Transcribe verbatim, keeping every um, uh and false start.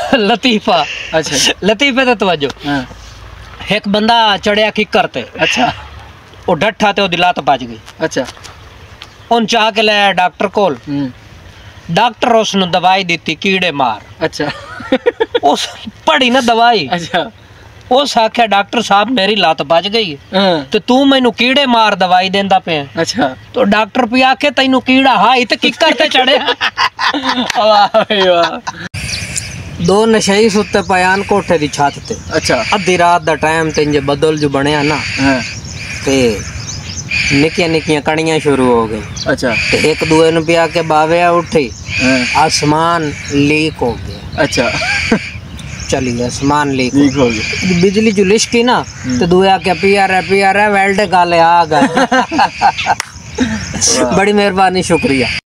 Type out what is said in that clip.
लतीफा। अच्छा लतीफे ते तवज्जो। हाँ। एक बंदा चढ़िया किकर ते। अच्छा वो डट्ठा ते ओदी लत भज गई। अच्छा उन चाह के लाया डॉक्टर कोल। डॉक्टर उसनु दवाई दी कीड़े मार। अच्छा उस पढ़ी ना दवाई। अच्छा उस आख्या डॉक्टर साहब मेरी लत बज गई हाँ। तो तू मैनू कीड़े मार दवाई देंदा पे। अच्छा तो डॉक्टर पे आखे तैनू कीड़ा हाई ते किकर ते चढ़े। वाह भाई वाह। दो नशई सुते पयान कोठे दी छत ते। अच्छा अद्धी रात दा टाइम ते इंजे बदल जो बनया ना। हाँ। ते निक्कियां निक्कियां कणियां शुरू हो गई। अच्छा ते एक दूए नु पिया के बावे उठी। हाँ। आसमान लीक हो गया। अच्छा चलिए आसमान लीक लीक हो गया। बिजली जो लिशकी ना तो दुआ क्या पिया रहा पिया रहा वेल्ड गाले आ गए। बड़ी मेहरबानी शुक्रिया।